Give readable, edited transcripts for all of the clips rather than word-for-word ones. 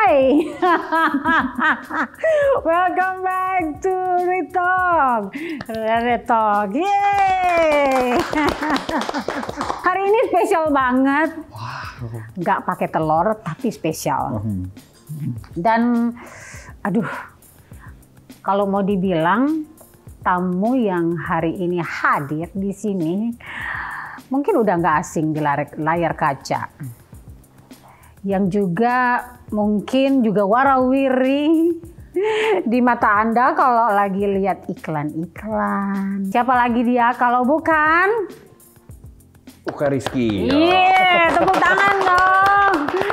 Hai, welcome back to Retalk. Retalk, yeay. Hari ini spesial banget. Nggak pakai telur, tapi spesial. Dan, aduh, kalau mau dibilang tamu yang hari ini hadir di sini, mungkin udah nggak asing di layar kaca. Yang juga mungkin juga warawiri di mata Anda kalau lagi lihat iklan-iklan. Siapa lagi dia kalau bukan? Uka Rizky. Iya, tepuk tangan dong.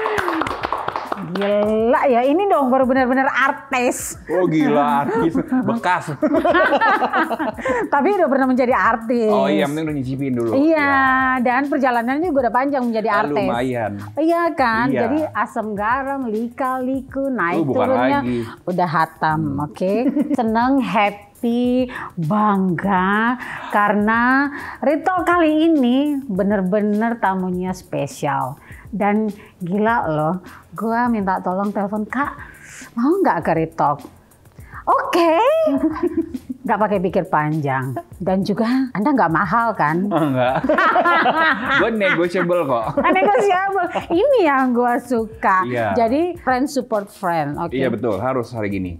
Gila ya, ini dong baru benar-benar artis. Oh gila, artis bekas. Tapi udah pernah menjadi artis. Oh iya, mending udah nyicipin dulu. Iya, dan perjalanannya juga udah panjang menjadi artis. Lumayan. Iya kan, Iya. jadi asam garam, lika-liku, naik bukan turunnya lagi. udah hatam, oke? Seneng, happy, bangga karena Retalk kali ini bener-bener tamunya spesial. Dan gila loh, gue minta tolong telepon, Kak, mau nggak ke Retalk? Oke. Nggak pakai pikir panjang. Dan juga Anda nggak mahal kan? Enggak. Gue negotiable kok. Negotiable. Ini yang gue suka. Iya. Jadi friend support friend. Oke. Iya betul, harus hari gini.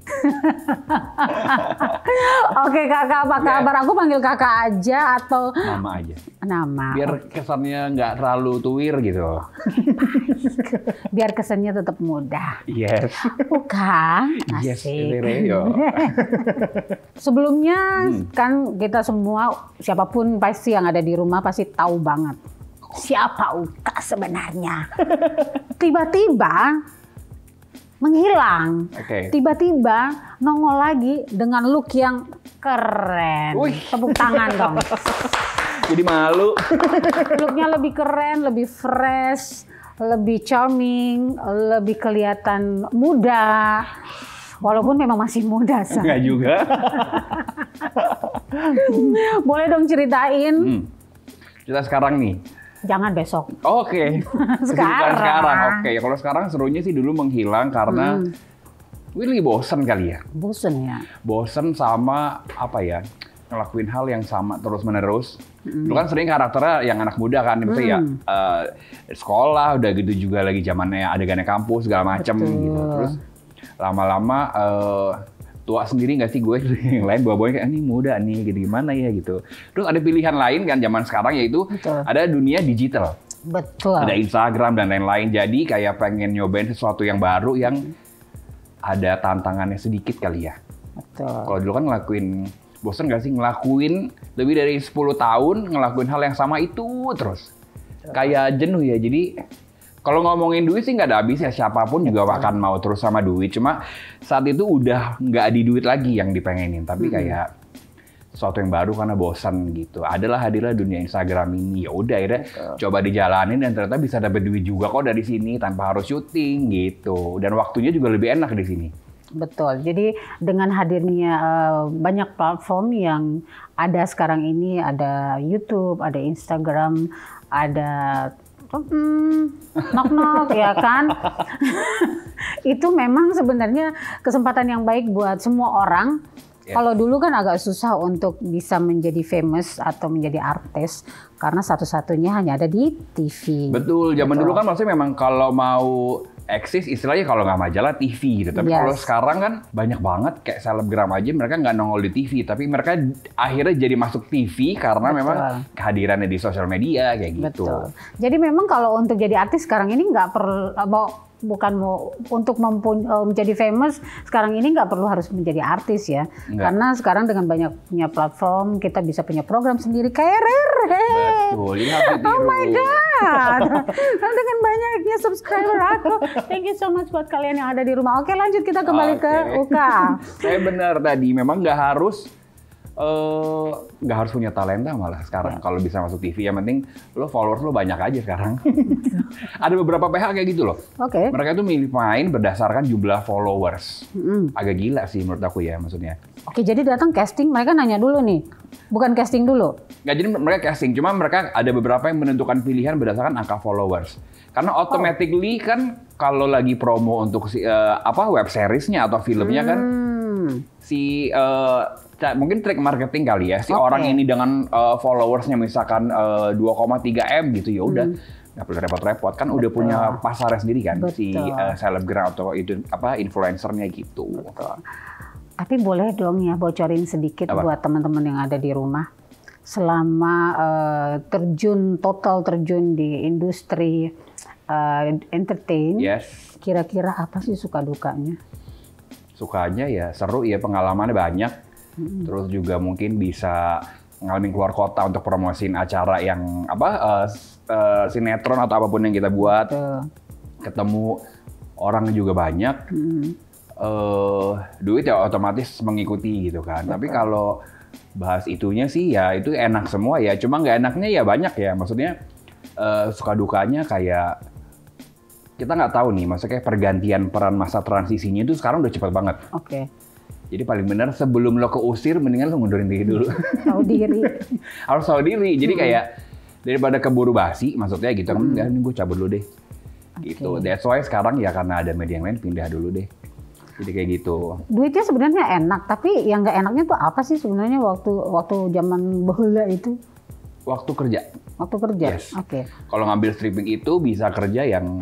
Oke kakak, apa kabar? Aku panggil kakak aja atau Nama aja. nama? Biar kesannya nggak terlalu tuwir gitu. Biar kesannya tetap mudah. Yes. Bukan? Yes, Asik. yo. Sebelumnya kan kita semua, siapapun pasti yang ada di rumah pasti tahu banget siapa Uka sebenarnya. Tiba-tiba menghilang. Oke. Tiba-tiba nongol lagi dengan look yang keren. Wih. Tepuk tangan dong. Jadi malu. Looknya lebih keren, lebih fresh, lebih charming, lebih kelihatan muda. Walaupun memang masih muda, Sa. Enggak juga. Boleh dong ceritain? Kita sekarang nih. Jangan besok. Oke. Sekarang. Sekarang. Oke. Kalau sekarang serunya sih dulu menghilang karena gue lagi bosen kali ya. Bosen ya? Bosen sama apa ya, ngelakuin hal yang sama terus-menerus. Dulu kan sering karakternya yang anak muda kan, misalnya ya sekolah, udah gitu juga lagi zamannya adegannya kampus segala macem gitu. Terus lama-lama tua sendiri nggak sih gue, yang lain bawa-bawanya kayak ini muda nih, gitu gimana ya gitu. Terus ada pilihan lain kan zaman sekarang, yaitu ada dunia digital. Betul. Ada Instagram dan lain-lain. Jadi kayak pengen nyobain sesuatu yang baru yang ada tantangannya sedikit kali ya. Betul. Kalau dulu kan ngelakuin, bosan nggak sih ngelakuin lebih dari 10 tahun ngelakuin hal yang sama itu terus. Kayak jenuh ya. Jadi kalau ngomongin duit sih nggak ada habis ya, siapapun juga akan mau terus sama duit. Cuma saat itu udah nggak di duit lagi yang dipengenin, tapi kayak sesuatu yang baru karena bosan gitu. Hadirlah dunia Instagram ini. Ya udah akhirnya coba dijalanin dan ternyata bisa dapat duit juga kok dari sini tanpa harus syuting gitu. Dan waktunya juga lebih enak di sini. Betul. Jadi dengan hadirnya banyak platform yang ada sekarang ini, ada YouTube, ada Instagram, ada knock-knock ya kan. Itu memang sebenarnya kesempatan yang baik buat semua orang. Kalau dulu kan agak susah untuk bisa menjadi famous atau menjadi artis karena satu-satunya hanya ada di TV. Betul, zaman dulu kan maksudnya memang kalau mau eksis istilahnya kalau nggak majalah TV gitu. Tapi kalau sekarang kan banyak banget kayak selebgram aja mereka nggak nongol di TV, tapi mereka akhirnya jadi masuk TV karena memang kehadirannya di sosial media kayak gitu. Betul. Jadi memang kalau untuk jadi artis sekarang ini nggak perlu untuk menjadi famous sekarang ini nggak perlu harus menjadi artis ya. Karena sekarang dengan banyaknya platform kita bisa punya program sendiri kayak Rere. Betul, ini harus ditiru. Oh my god. Dengan banyaknya subscriber aku. Thank you so much buat kalian yang ada di rumah. Oke, lanjut kita kembali ke Uka. Saya benar tadi, memang nggak harus punya talenta malah sekarang kalau bisa masuk TV. Yang penting lo followers lo banyak aja sekarang. Ada beberapa PH kayak gitu loh. Oke. Mereka tuh milih main berdasarkan jumlah followers. Agak gila sih menurut aku ya maksudnya. Oke, jadi datang casting mereka nanya dulu nih. Bukan casting dulu? Nggak, jadi mereka casting. Cuma mereka ada beberapa yang menentukan pilihan berdasarkan angka followers. Karena automatically kan kalau lagi promo untuk web seriesnya atau filmnya kan mungkin trik marketing kali ya, orang ini dengan followersnya misalkan 2,3 M gitu, ya udah nggak perlu repot-repot, kan udah punya pasarnya sendiri kan. Si selebgram atau itu influencernya gitu. Betul. Tapi boleh dong ya bocorin sedikit buat teman-teman yang ada di rumah, selama total terjun di industri entertain, kira-kira apa sih suka dukanya? Sukanya ya seru ya, pengalamannya banyak. Terus juga mungkin bisa ngalamin keluar kota untuk promosiin acara yang sinetron atau apapun yang kita buat. Ketemu orang juga banyak. Duit ya otomatis mengikuti gitu kan. Tapi kalau bahas itunya sih ya itu enak semua ya. Cuma nggak enaknya ya banyak ya. Maksudnya suka dukanya kayak kita nggak tahu nih, maksudnya pergantian peran masa transisinya itu sekarang udah cepet banget. Jadi paling benar sebelum lo keusir, mendingan lo ngundurin diri dulu. Tahu diri. Harus tahu diri. Jadi kayak daripada keburu basi, maksudnya gitu. Ini gue cabut dulu deh. Gitu. That's why sekarang ya karena ada media yang lain pindah dulu deh. Jadi kayak gitu. Duitnya sebenarnya enak, tapi yang nggak enaknya tuh apa sih sebenarnya waktu zaman bahula itu? Waktu kerja. Waktu kerja. Yes. Kalau ngambil stripping itu bisa kerja yang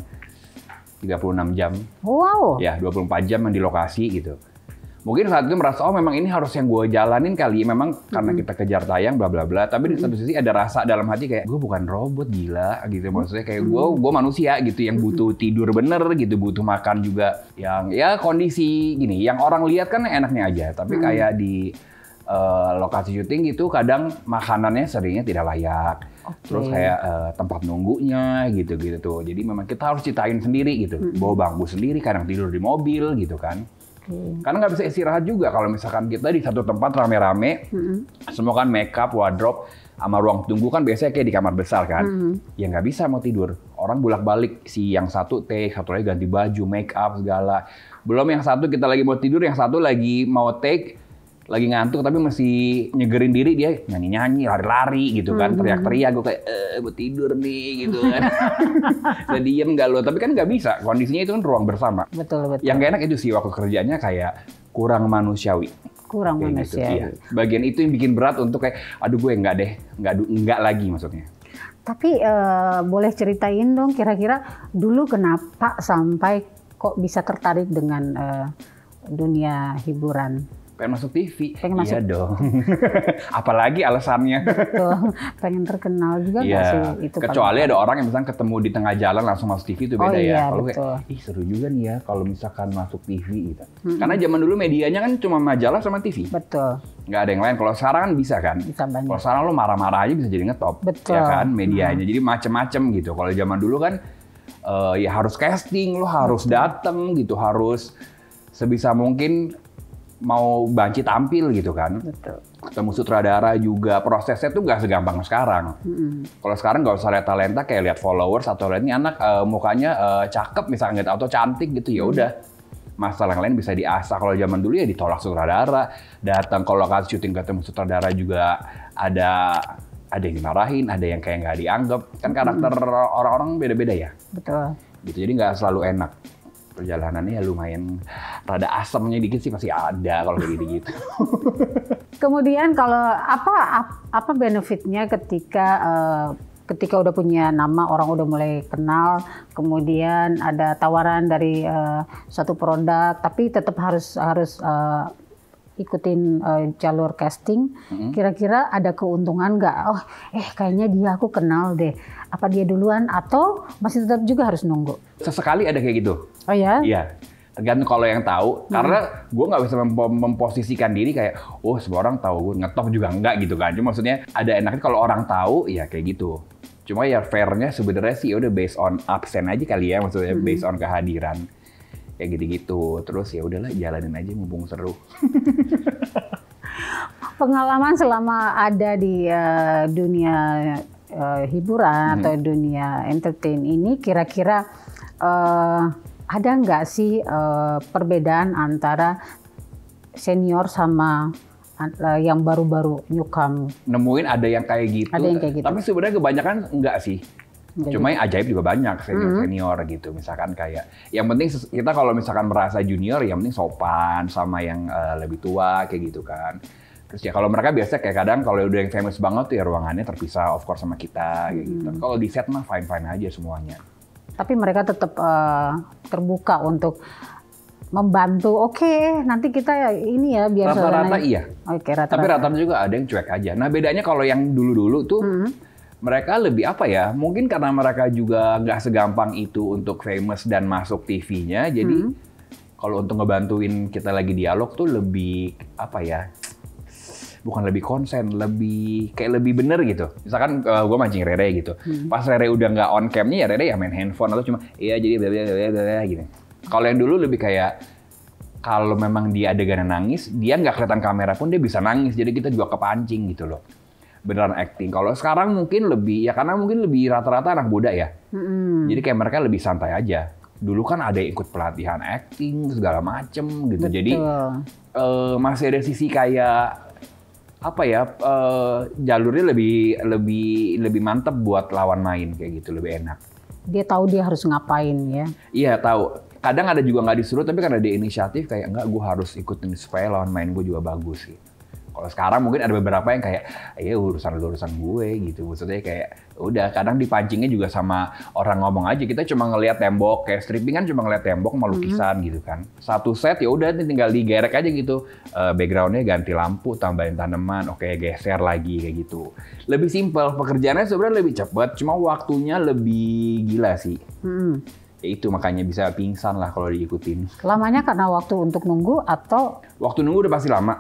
36 jam. Wow. Ya, 24 jam yang di lokasi gitu. Mungkin saat itu merasa, memang ini harus yang gue jalanin kali. Memang karena kita kejar tayang, bla bla bla. Tapi di satu sisi ada rasa dalam hati kayak, gue bukan robot, gila gitu. Maksudnya kayak gue manusia gitu, yang butuh tidur bener gitu, butuh makan juga. Yang ya kondisi gini, yang orang lihat kan enaknya aja. Tapi kayak di lokasi syuting gitu, kadang makanannya seringnya tidak layak. Terus kayak tempat nunggunya gitu-gitu tuh. Jadi memang kita harus ciptain sendiri gitu. Bawa bangku sendiri, kadang tidur di mobil gitu kan. Karena nggak bisa istirahat juga kalau misalkan kita di satu tempat rame-rame. Semua kan makeup, wardrobe, sama ruang tunggu kan biasanya kayak di kamar besar kan. Ya nggak bisa mau tidur. Orang bolak-balik, si yang satu take, satu lagi ganti baju, makeup segala. Belum yang satu kita lagi mau tidur, yang satu lagi mau take, lagi ngantuk tapi masih nyegerin diri, dia nyanyi-nyanyi, lari-lari gitu kan, teriak-teriak, gue kayak mau tidur nih gitu kan. Saya diem nggak lo, tapi kan nggak bisa, kondisinya itu kan ruang bersama. Betul. Yang gak enak itu sih waktu kerjanya kayak kurang manusiawi. Kurang manusiawi. Gitu, iya. Bagian itu yang bikin berat untuk kayak, aduh gue nggak deh, nggak lagi maksudnya. Tapi boleh ceritain dong kira-kira dulu kenapa sampai kok bisa tertarik dengan dunia hiburan? Pengen masuk TV, iya dong. Apalagi alasannya. Betul, pengen terkenal juga nggak sih? Itu kecuali ada orang yang misalnya ketemu di tengah jalan langsung masuk TV itu beda ya. Kalau kayak, seru juga nih ya kalau misalkan masuk TV gitu. Karena zaman dulu medianya kan cuma majalah sama TV. Betul. Nggak ada yang lain. Kalau sekarang kan bisa kan. Bisa banyak. Kalau sekarang lo marah-marah aja bisa jadi ngetop. Betul. Ya kan medianya. Jadi macem-macem gitu. Kalau zaman dulu kan ya harus casting, lo harus dateng gitu, harus sebisa mungkin mau banci tampil gitu kan. Betul. Ketemu sutradara juga, prosesnya tuh nggak segampang sekarang. Kalau sekarang nggak usah lihat talenta, kayak lihat followers atau lihat ini anak mukanya cakep misalnya atau cantik gitu, ya udah. Masalah yang lain bisa diasah. Kalau zaman dulu ya ditolak sutradara, datang ke lokasi syuting ketemu sutradara juga ada yang dimarahin, ada yang kayak nggak dianggap. Kan karakter orang-orang beda-beda ya. Betul. Gitu, jadi nggak selalu enak. Perjalanannya ya lumayan rada asamnya dikit sih pasti ada kalau kayak gitu. Kemudian kalau apa benefitnya ketika udah punya nama, orang udah mulai kenal, kemudian ada tawaran dari suatu produk, tapi tetap harus ikutin jalur casting. Kira-kira ada keuntungan nggak? Oh, kayaknya dia aku kenal deh. Apa dia duluan atau masih tetap juga harus nunggu? Sesekali ada kayak gitu. Oh ya? Iya. Tergantung kalau yang tahu. Karena gue nggak bisa memposisikan diri kayak, oh semua orang tahu gue ngetop juga enggak gitu kan. Cuma maksudnya ada enaknya kalau orang tahu, ya kayak gitu. Cuma ya fairnya sebenarnya sih udah based on absen aja kali ya, maksudnya based on kehadiran. Kayak gitu-gitu. Terus ya udahlah jalanin aja mumpung seru. Pengalaman selama ada di dunia hiburan atau dunia entertain ini, kira-kira ada nggak sih perbedaan antara senior sama yang baru-baru newcomer? Nemuin ada yang kayak gitu. Ada yang kayak gitu. Tapi sebenarnya kebanyakan enggak sih. Cuma yang ajaib juga banyak senior gitu. Misalkan kayak yang penting kita kalau misalkan merasa junior yang penting sopan sama yang lebih tua kayak gitu kan. Terus ya kalau mereka biasa kayak kadang kalau udah yang famous banget tuh ya ruangannya terpisah of course sama kita kayak gitu. Kalau di set mah fine-fine aja semuanya. Tapi mereka tetap terbuka untuk membantu. Oke, nanti kita ini ya biar rata-rata iya. Oke, rata-rata. Tapi rata-rata juga ada yang cuek aja. Nah bedanya kalau yang dulu-dulu tuh mereka lebih apa ya? Mungkin karena mereka juga nggak segampang itu untuk famous dan masuk TV-nya. Jadi kalau untuk ngebantuin kita lagi dialog tuh lebih apa ya? Bukan lebih konsen, lebih kayak lebih bener gitu. Misalkan gue mancing Rere gitu. Pas Rere udah nggak on cam-nya ya Rere ya main handphone atau cuma iya jadi bla gitu. Kalau yang dulu lebih kayak kalau memang dia adegan nangis, dia nggak kelihatan kamera pun dia bisa nangis. Jadi kita juga kepancing gitu loh. Beneran acting. Kalau sekarang mungkin lebih, ya karena mungkin lebih rata-rata anak muda ya. Jadi kayak mereka lebih santai aja. Dulu kan ada yang ikut pelatihan acting, segala macem gitu. Betul. Jadi masih ada sisi kayak, apa ya, jalurnya lebih mantep buat lawan main kayak gitu, lebih enak. Dia tahu dia harus ngapain ya. Iya tahu. Kadang ada juga nggak disuruh, tapi karena dia inisiatif kayak, enggak gue harus ikutin supaya lawan main gue juga bagus gitu. Kalau sekarang mungkin ada beberapa yang kayak, ya urusan gue gitu. Maksudnya kayak, udah kadang dipancingnya juga sama orang ngomong aja. Kita cuma ngelihat tembok, kayak stripping kan cuma ngelihat tembok sama lukisan gitu kan. Satu set ya udah tinggal digerek aja gitu. Backgroundnya ganti lampu, tambahin tanaman, oke geser lagi kayak gitu. Lebih simpel, pekerjaannya sebenarnya lebih cepat, cuma waktunya lebih gila sih. Ya itu makanya bisa pingsan lah kalau diikutin. Lamanya karena waktu untuk nunggu atau? Waktu nunggu udah pasti lama.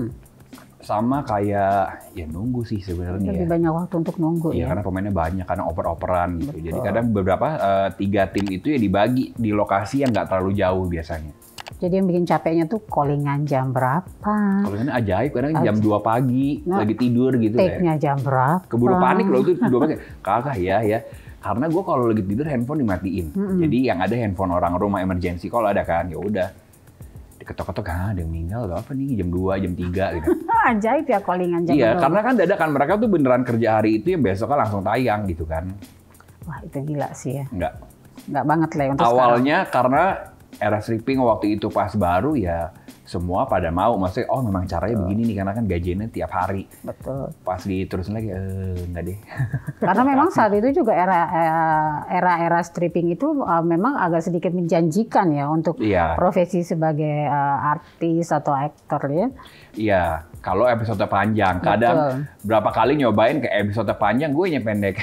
Sama kayak ya nunggu sih sebenarnya. Lebih banyak waktu untuk nunggu ya. Karena pemainnya banyak, karena oper-operan gitu. Jadi kadang beberapa 3 tim itu ya dibagi di lokasi yang nggak terlalu jauh biasanya. Jadi yang bikin capeknya tuh callingan jam berapa? Callingan ajaib, kadang jam 2 pagi lagi tidur gitu. Take-nya jam berapa? Keburu panik loh itu 2 pagi. Kakak ya. Karena gue kalau lagi tidur handphone dimatiin. Jadi yang ada handphone orang rumah emergency call ada kan, ya udah. Diketok-ketok, ada yang meninggal atau apa nih jam 2, jam 3 gitu. Ajaib ya callingan jam. Iya, karena kan dadakan mereka tuh beneran kerja hari itu yang besoknya langsung tayang gitu kan. Wah, itu gila sih ya. Enggak banget lah untuk awalnya sekarang. Karena era stripping waktu itu pas baru ya semua pada mau. Maksudnya memang caranya begini nih karena kan gajinya tiap hari. Betul. Pas diterusin lagi enggak deh. Karena memang saat itu juga era stripping itu memang agak sedikit menjanjikan ya untuk profesi sebagai artis atau aktor ya. Iya, kalau episode panjang. Kadang berapa kali nyobain ke episode panjang gue yang pendek.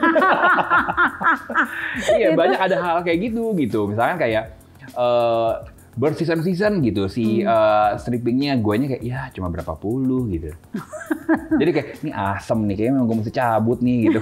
Iya, banyak ada hal kayak gitu. Misalkan kayak berseason-season gitu si strippingnya guanya kayak ya cuma berapa puluh gitu. Jadi kayak ini asem nih kayaknya memang gue mesti cabut nih gitu.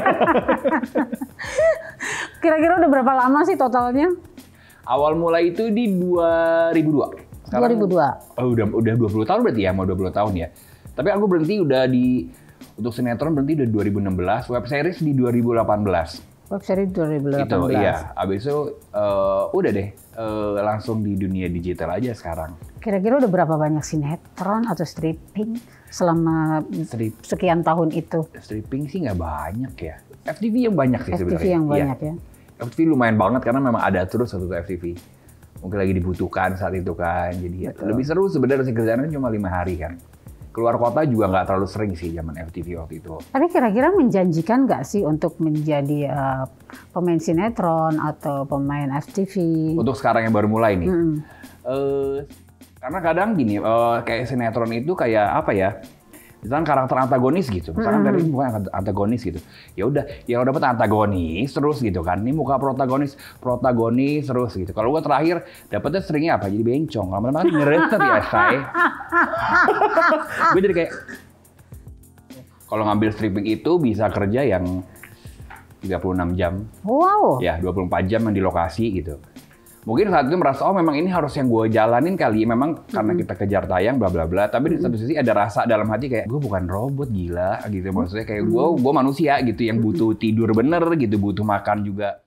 Kira-kira udah berapa lama sih totalnya? Awal mulai itu di 2002. Sekarang, 2002. Udah 20 tahun berarti ya, mau 20 tahun ya. Tapi aku berhenti udah untuk sinetron berhenti udah 2016, web series di 2018. Web series 2018. Itu iya, abis itu udah deh langsung di dunia digital aja sekarang. Kira-kira udah berapa banyak sinetron atau stripping selama sekian tahun itu? Stripping sih nggak banyak ya. FTV yang banyak sih sebenarnya. FTV yang banyak ya. FTV lumayan banget karena memang ada terus satu FTV. Mungkin lagi dibutuhkan saat itu kan. Jadi lebih seru sebenarnya sih kerjaannya cuma 5 hari kan. Keluar kota juga nggak terlalu sering sih zaman FTV waktu itu. Tapi kira-kira menjanjikan nggak sih untuk menjadi pemain sinetron atau pemain FTV? Untuk sekarang yang baru mulai nih. Karena kadang gini, kayak sinetron itu kayak apa ya? Misalkan karakter antagonis gitu, misalkan tadi bukan antagonis gitu. Ya udah, yang udah dapet antagonis terus gitu kan. Ini muka protagonis terus gitu. Kalau gua terakhir dapetnya seringnya apa? Jadi bencong. Lama-lama kan ngeret ya say. Gue jadi kayak kalau ngambil stripping itu bisa kerja yang 36 jam. Wow. Ya, 24 jam yang di lokasi gitu. Mungkin saat itu merasa, memang ini harus yang gue jalanin kali. Memang karena kita kejar tayang, bla bla bla. Tapi di satu sisi ada rasa dalam hati kayak, gue bukan robot gila gitu. Maksudnya kayak gue manusia gitu yang butuh tidur bener gitu, butuh makan juga.